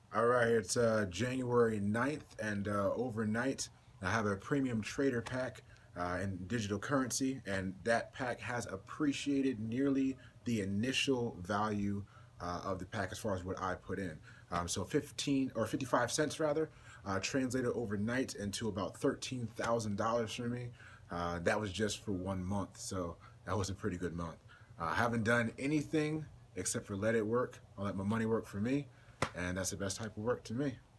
All right, it's January 9th, and overnight I have a premium trader pack in digital currency, and that pack has appreciated nearly the initial value of the pack as far as what I put in. So 15 or 55 cents rather, translated overnight into about $13,000 for me. That was just for 1 month, so that was a pretty good month. I haven't done anything except for let it work. I'll let my money work for me, and that's the best type of work to me.